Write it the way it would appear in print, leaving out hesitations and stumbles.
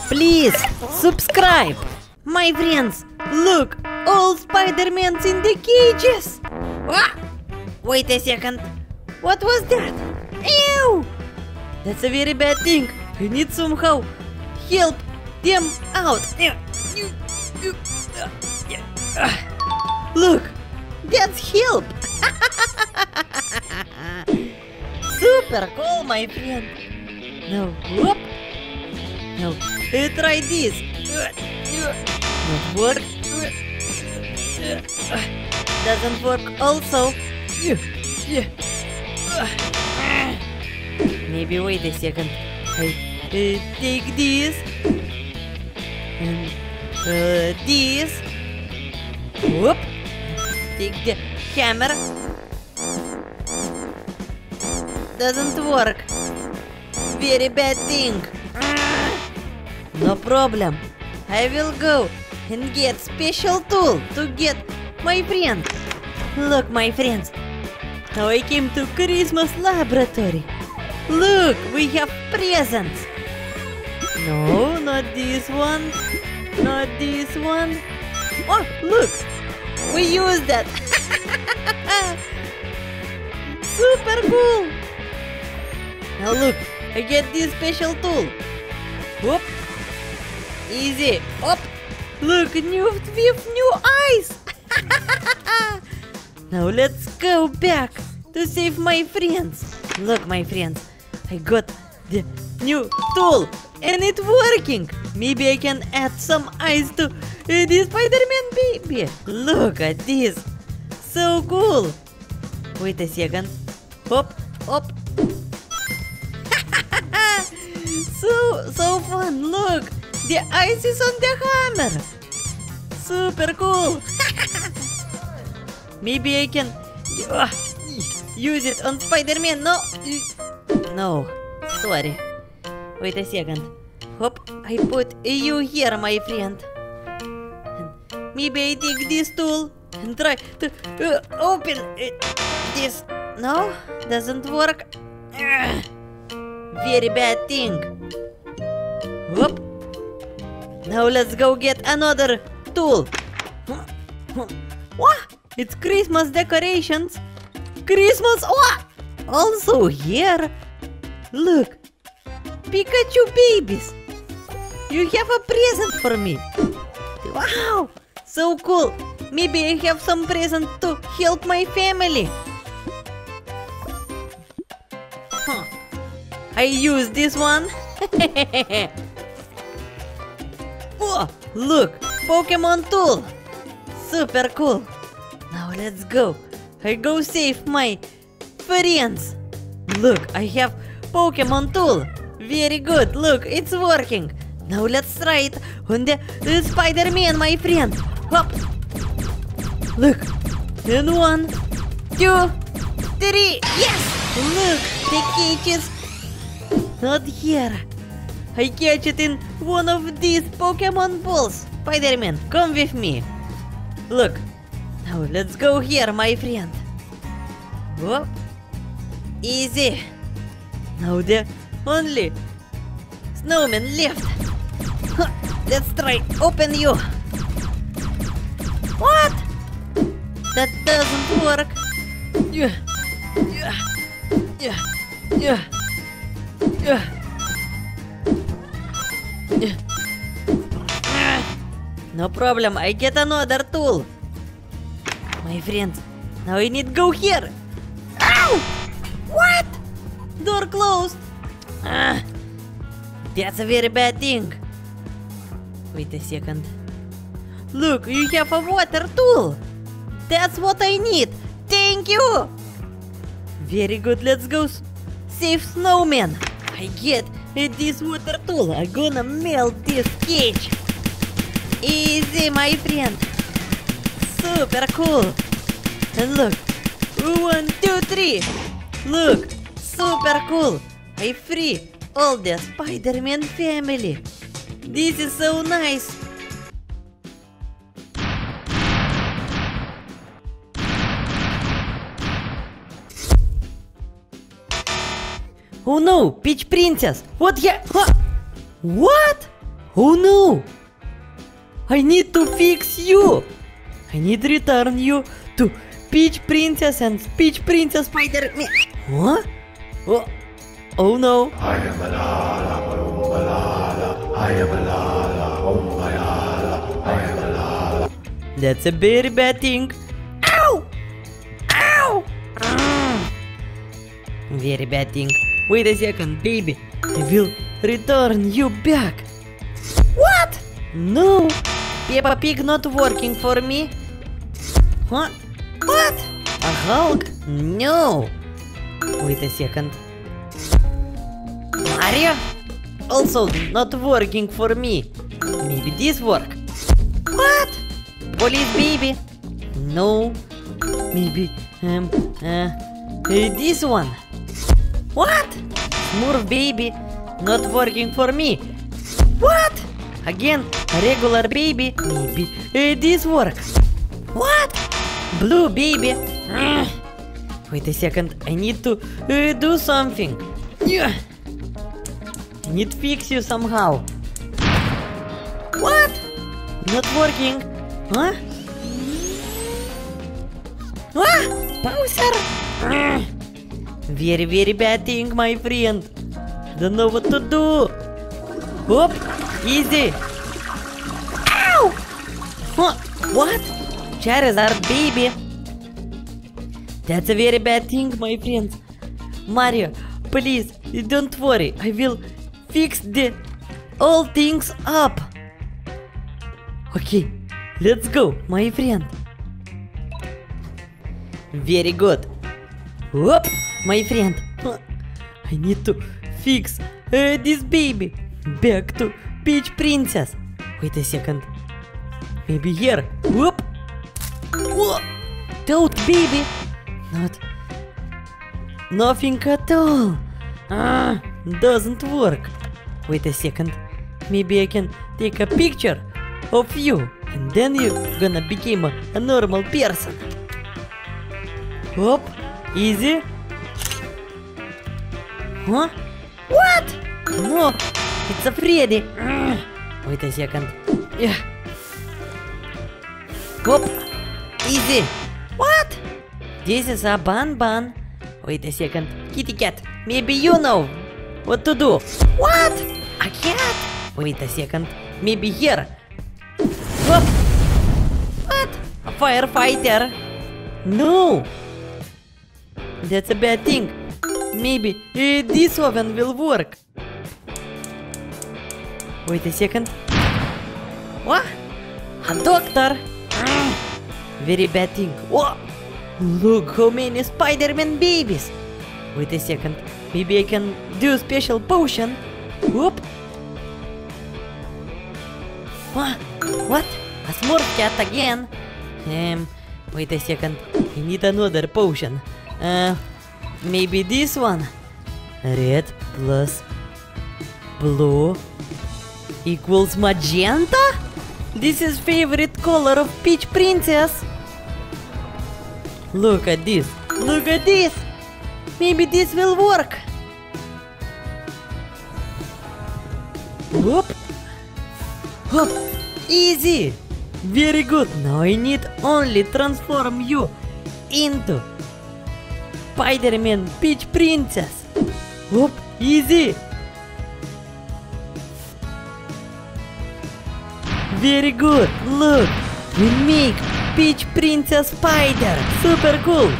Please subscribe. My friends, look, all Spider-Mans in the cages. Ah! Wait a second. What was that? Ew! That's a very bad thing. I need somehow help them out. Look, that's help. Super cool, my friend. Now, whoop. Now, try this. Not work. Doesn't work also. Maybe wait a second. I take this and this. Whoop. Take the hammer. Doesn't work. Very bad thing. No problem. I will go and get special tool to get my friend. Look, my friends. Now I came to Christmas laboratory. Look, we have presents. No, not this one. Not this one. Oh, look. We use that. Super cool. Now look, I get this special tool. Whoop. Easy. Up. Look, with new eyes. Now let's go back to save my friends. Look, my friends, I got the new tool and it's working. Maybe I can add some eyes to this Spider-Man baby. Look at this. So cool. Wait a second. Hop, hop. So fun. Look, the ice is on the hammer. Super cool. Maybe I can use it on Spider-Man. No, sorry. Wait a second. Hop, I put you here, my friend. Maybe I take this tool and try to open this. No, doesn't work. Very bad thing. Whoop. Now let's go get another tool. What? It's Christmas decorations. Christmas. What? Also here. Look. Pikachu babies. You have a present for me. Wow. So cool. Maybe I have some present to help my family. I use this one. Oh, look, Pokemon tool. Super cool. Now let's go. I go save my friends. Look, I have Pokemon tool. Very good. Look, it's working. Now let's try it on the Spider-Man, my friend. Hop. Look. And 1, 2, 3. Yes. Look, the cage is not here. I catch it in one of these Pokemon balls. Spider-Man, come with me. Look. Now let's go here, my friend. Whoop. Easy. Now the only snowman left. Let's try open you. What? That doesn't work. No problem, I get another tool. My friends, now I need go here. Ow! What? Door closed. That's a very bad thing. Wait a second. Look, you have a water tool. That's what I need. Thank you. Very good, let's go save snowman. I get this water tool. I'm gonna melt this cage. Easy, my friend. Super cool. And look. 1, 2, 3. Look. Super cool. I free all the Spider-Man family. This is so nice. Oh no, Peach Princess! What? What? Oh no! I need to fix you! I need return you to Peach Princess and Peach Princess Spider-Man. Huh? Oh, oh no! I am Malala, Malala, I am Malala, Malala, I am Malala. That's a very bad thing. Ow! Ow! Very bad thing. Wait a second, baby. I will return you back. What? No. Peppa Pig not working for me. Huh? What? A Hulk? No. Wait a second. Mario? Also not working for me. Maybe this work. What? Police baby? No. Maybe this one. What? Smurf baby? Not working for me. What? Again, a regular baby? Maybe this works. What? Blue baby? Wait a second, I need to do something. I need to fix you somehow. What? Not working. Huh? Ah! Bowser! Very, very bad thing, my friend. Don't know what to do. Hop! Easy! Ow! Huh? What? Charizard baby! That's a very bad thing, my friends. Mario, please, don't worry. I will fix all things up. Okay, let's go, my friend. Very good. Whoop, my friend. I need to fix this baby back to Peach Princess. Wait a second. Maybe here. Whoop. Whoa. Toad baby. Nothing at all. Doesn't work. Wait a second. Maybe I can take a picture of you, and then you're gonna become a normal person. Hop, easy. Huh? What? No, it's a Freddy. Wait a second. Yeah. Hop, easy. What? This is a Ban. Wait a second. Kitty cat, maybe you know what to do. What? A cat? Wait a second. Maybe here. Hop. What? A firefighter? No. That's a bad thing. Maybe this oven will work. Wait a second. What? A doctor? Very bad thing. Whoa. Look how many Spider-Man babies. Wait a second. Maybe I can do a special potion. Whoop. What? A Smurf cat again? Wait a second. I need another potion. Maybe this one. Red plus blue equals magenta? This is favorite color of Peach Princess. Look at this. Look at this. Maybe this will work. Whoop. Hop. Easy. Very good. Now I need only transform you into Spider-Man Peach Princess. Whoop. Easy. Very good. Look. We make Peach Princess Spider. Super cool.